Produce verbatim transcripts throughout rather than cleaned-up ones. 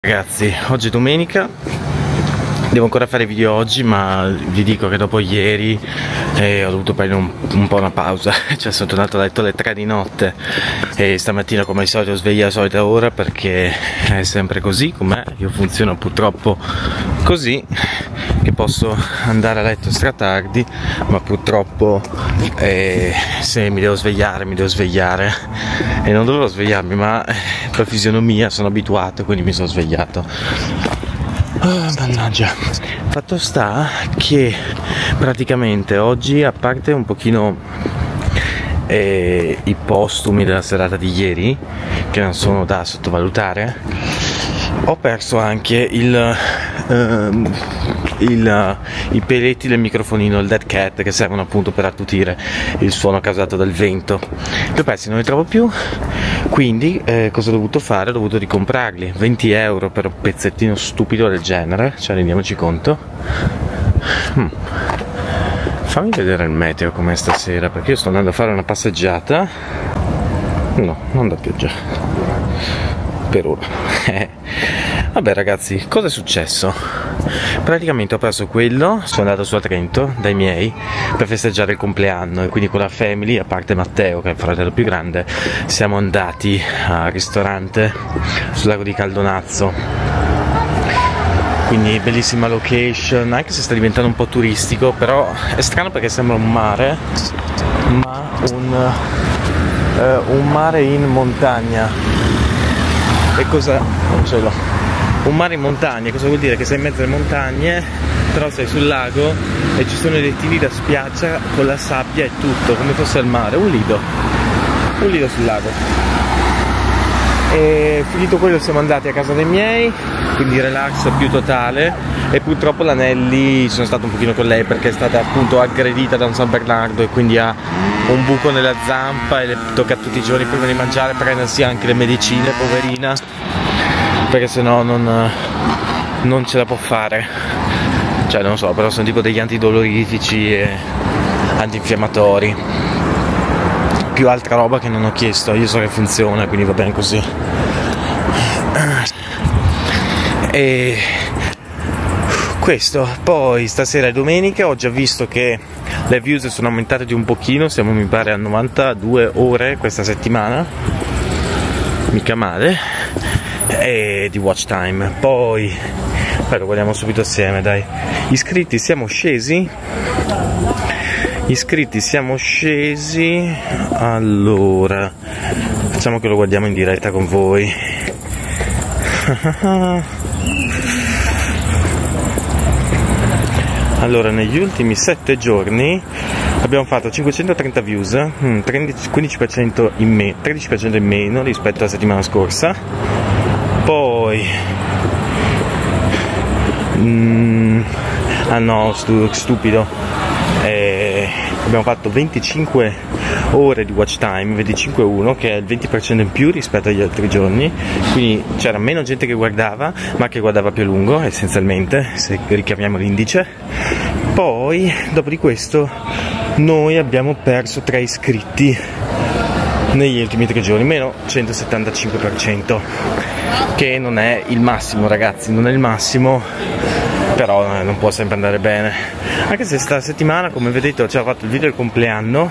Ragazzi, oggi è domenica, devo ancora fare video oggi, ma vi dico che dopo ieri eh, ho dovuto prendere un, un po' una pausa. Cioè sono tornato a letto alle tre di notte e stamattina come al solito sveglia alla solita ora, perché è sempre così com'è. Io funziono purtroppo così, che posso andare a letto stra tardi, ma purtroppo eh, se mi devo svegliare mi devo svegliare e non dovevo svegliarmi, ma per fisionomia sono abituato, quindi mi sono svegliato. Oh, mannaggia. Fatto sta che praticamente oggi, a parte un pochino eh, i postumi della serata di ieri, che non sono da sottovalutare, ho perso anche il, uh, il, uh, i peletti del microfonino, il dead cat, che servono appunto per attutire il suono causato dal vento. Li ho persi, non li trovo più, quindi eh, cosa ho dovuto fare? Ho dovuto ricomprarli. Venti euro per un pezzettino stupido del genere, cioè rendiamoci conto. hmm. Fammi vedere il meteo com'è stasera, perché io sto andando a fare una passeggiata. No, non da pioggia per ora. Vabbè ragazzi, cosa è successo? Praticamente ho preso quello, sono andato su a Trento dai miei per festeggiare il compleanno, e quindi con la family, a parte Matteo che è il fratello più grande, siamo andati al ristorante sul lago di Caldonazzo. Quindi bellissima location, anche se sta diventando un po' turistico, però è strano perché sembra un mare, ma un, uh, un mare in montagna. E cosa? Non ce l'ho. Un mare in montagna, cosa vuol dire? Che sei in mezzo alle montagne, però sei sul lago e ci sono i lettini da spiaggia con la sabbia e tutto, come fosse al mare, un lido, un lido sul lago. E finito quello siamo andati a casa dei miei, quindi relax più totale, e purtroppo l'Anelli, sono stato un pochino con lei perché è stata appunto aggredita da un San Bernardo e quindi ha un buco nella zampa e le tocca tutti i giorni prima di mangiare prendersi anche le medicine, poverina, perché sennò non, non ce la può fare. Cioè non so, però sono tipo degli antidoloritici e antinfiammatori, più altra roba che non ho chiesto. Io so che funziona, quindi va bene così. E questo, poi stasera è domenica, ho già visto che le views sono aumentate di un pochino, siamo mi pare a novantadue ore questa settimana, mica male, e di watch time. Poi, poi lo guardiamo subito assieme, dai. Iscritti siamo scesi, iscritti siamo scesi, allora facciamo che lo guardiamo in diretta con voi. Allora, negli ultimi sette giorni abbiamo fatto cinquecentotrenta views, quindici per cento in me, tredici per cento in meno rispetto alla settimana scorsa. Poi mm, ah no, stu, stupido eh, abbiamo fatto venticinque ore di watch time, venticinque virgola uno, che è il venti per cento in più rispetto agli altri giorni, quindi c'era meno gente che guardava, ma che guardava più a lungo essenzialmente, se richiamiamo l'indice. Poi dopo di questo noi abbiamo perso tre iscritti negli ultimi tre giorni, meno centosettantacinque per cento, che non è il massimo ragazzi, non è il massimo, però eh, non può sempre andare bene, anche se sta settimana, come vedete, ho già fatto il video del compleanno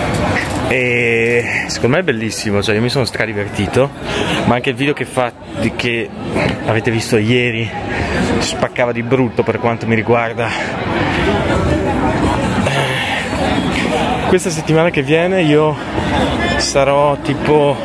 e secondo me è bellissimo, cioè io mi sono stradivertito, ma anche il video che, fa, che avete visto ieri spaccava di brutto per quanto mi riguarda. Questa settimana che viene io sarò tipo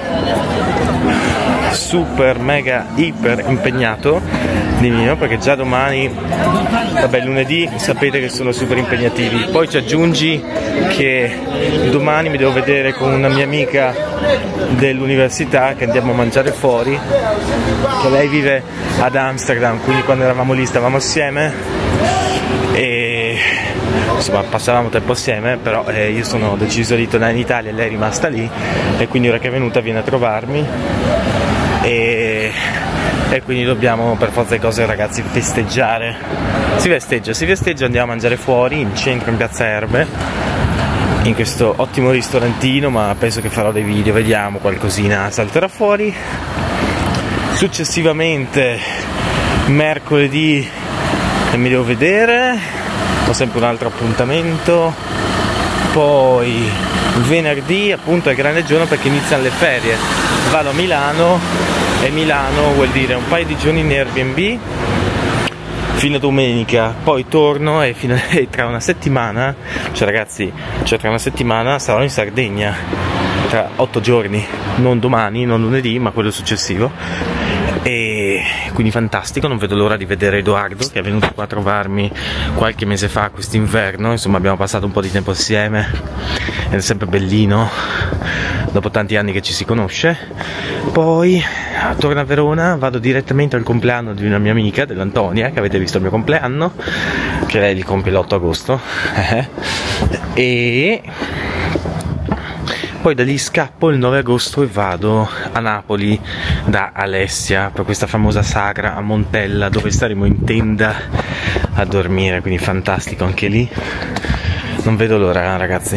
super mega iper impegnato di mio, perché già domani, vabbè, lunedì sapete che sono super impegnativi, poi ci aggiungi che domani mi devo vedere con una mia amica dell'università che andiamo a mangiare fuori, che lei vive ad Amsterdam, quindi quando eravamo lì stavamo assieme e insomma passavamo tempo assieme, però eh, io sono deciso di tornare in Italia e lei è rimasta lì, e quindi ora che è venuta viene a trovarmi e, e quindi dobbiamo per forza di cose ragazzi festeggiare. Si festeggia, si festeggia, andiamo a mangiare fuori in centro in Piazza Erbe, in questo ottimo ristorantino, ma penso che farò dei video, vediamo, qualcosina salterà fuori. Successivamente mercoledì e mi devo vedere, ho sempre un altro appuntamento. Poi venerdì appunto è il grande giorno perché iniziano le ferie, vado a Milano e Milano vuol dire un paio di giorni in Airbnb fino a domenica, poi torno e, fino a, e tra una settimana, cioè ragazzi, cioè tra una settimana sarò in Sardegna, tra otto giorni, non domani, non lunedì, ma quello successivo. E quindi fantastico, non vedo l'ora di vedere Edoardo che è venuto qua a trovarmi qualche mese fa quest'inverno, insomma abbiamo passato un po' di tempo assieme ed è sempre bellino dopo tanti anni che ci si conosce. Poi torno a Verona, vado direttamente al compleanno di una mia amica, dell'Antonia, che avete visto il mio compleanno, che lei gli compie l'otto agosto e poi da lì scappo il nove agosto e vado a Napoli da Alessia per questa famosa sagra a Montella dove staremo in tenda a dormire, quindi fantastico anche lì, non vedo l'ora ragazzi,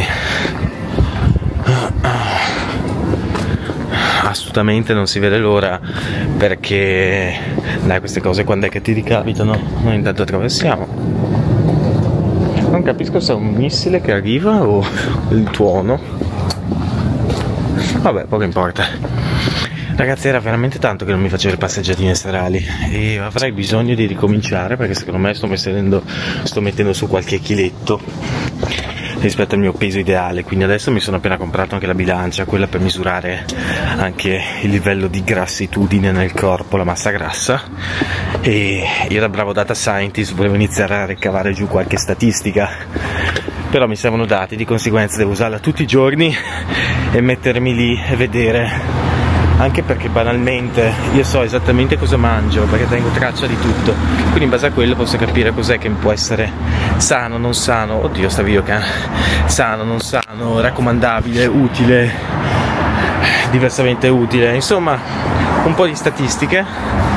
assolutamente non si vede l'ora, perché dai, queste cose quando è che ti ricapitano? Noi intanto attraversiamo, non capisco se è un missile che arriva o il tuono. Vabbè, poco importa. Ragazzi, era veramente tanto che non mi facevo le passeggiatine serali e avrei bisogno di ricominciare perché secondo me sto mettendo, sto mettendo su qualche chiletto rispetto al mio peso ideale, quindi adesso mi sono appena comprato anche la bilancia, quella per misurare anche il livello di grassitudine nel corpo, la massa grassa, e io da bravo data scientist volevo iniziare a ricavare giù qualche statistica, però mi servono dati, di conseguenza devo usarla tutti i giorni e mettermi lì e vedere, anche perché banalmente io so esattamente cosa mangio perché tengo traccia di tutto, quindi in base a quello posso capire cos'è che può essere sano, non sano, oddio sta videocam, sano, non sano, raccomandabile, utile, diversamente utile, insomma un po' di statistiche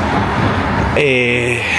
e,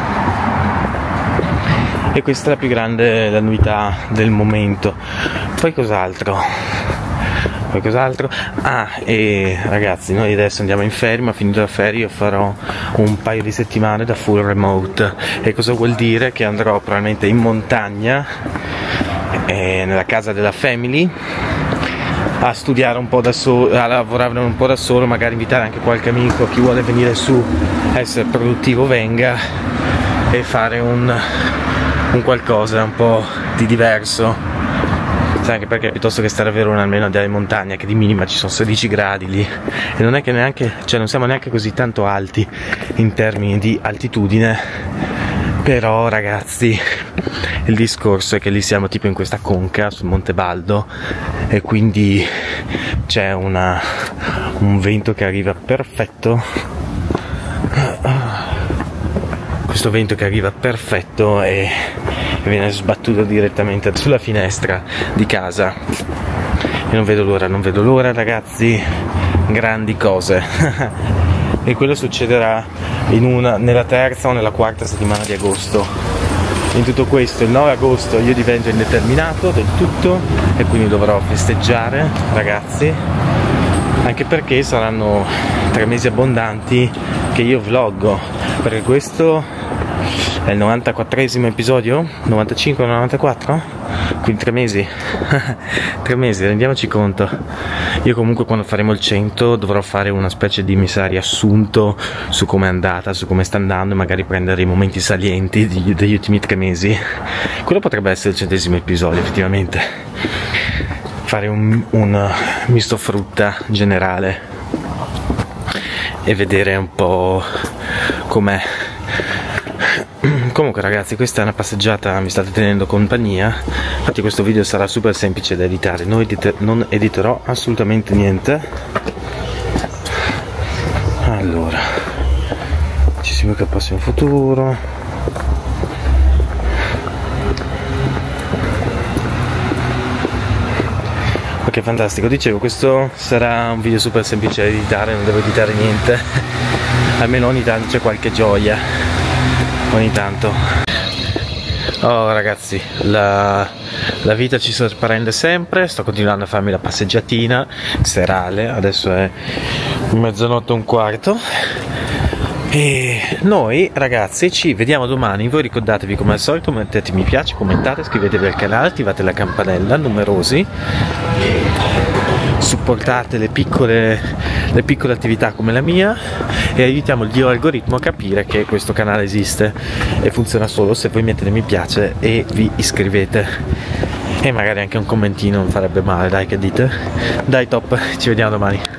e questa è la più grande la novità del momento. Poi cos'altro? Qualcos'altro? Ah, e ragazzi, noi adesso andiamo in ferie, ma finito la ferie io farò un paio di settimane da full remote. E cosa vuol dire? Che andrò probabilmente in montagna, eh, nella casa della family, a studiare un po' da solo, a lavorare un po' da solo, magari invitare anche qualche amico, chi vuole venire su, essere produttivo venga, e fare un, un qualcosa un po' di diverso. Anche perché piuttosto che stare a Verona almeno andare in montagna, che di minima ci sono sedici gradi lì e non è che neanche, cioè non siamo neanche così tanto alti in termini di altitudine, però ragazzi il discorso è che lì siamo tipo in questa conca sul Monte Baldo e quindi c'è una un vento che arriva perfetto, questo vento che arriva perfetto e viene sbattuto direttamente sulla finestra di casa e non vedo l'ora, non vedo l'ora ragazzi, grandi cose e quello succederà in una, nella terza o nella quarta settimana di agosto. In tutto questo il nove agosto io divento indeterminato del tutto e quindi dovrò festeggiare ragazzi, anche perché saranno tre mesi abbondanti che io vloggo, perché questo è il novantaquattresimo episodio, novantacinque novantaquattro, quindi tre mesi, tre mesi, rendiamoci conto. Io comunque quando faremo il cento dovrò fare una specie di, mi sa, riassunto su come è andata, su come sta andando e magari prendere i momenti salienti di, degli ultimi tre mesi. Quello potrebbe essere il centesimo episodio effettivamente, fare un, un misto frutta generale e vedere un po' com'è. Comunque ragazzi, questa è una passeggiata, mi state tenendo compagnia, infatti questo video sarà super semplice da editare, non, editer non editerò assolutamente niente. Allora, ci si becca al prossimo futuro. Ok, fantastico, dicevo, questo sarà un video super semplice da editare, non devo editare niente, almeno ogni tanto c'è qualche gioia, ogni tanto. Oh ragazzi, la, la vita ci sorprende sempre, sto continuando a farmi la passeggiatina serale, adesso è mezzanotte e un quarto, E noi ragazzi ci vediamo domani. Voi ricordatevi come al solito, mettete mi piace, commentate, iscrivetevi al canale, attivate la campanella, numerosi, supportate le piccole, le piccole attività come la mia e aiutiamo il dio algoritmo a capire che questo canale esiste e funziona solo se voi mettete mi piace e vi iscrivete, e magari anche un commentino non farebbe male, dai, che dite? Dai, top, ci vediamo domani.